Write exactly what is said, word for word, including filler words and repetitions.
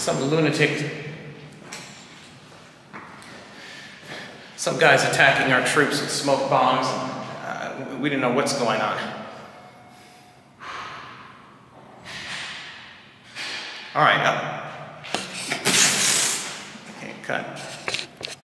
some lunatic, some guy's attacking our troops with smoke bombs. And, uh, we didn't know what's going on. All right, up. Okay, cut.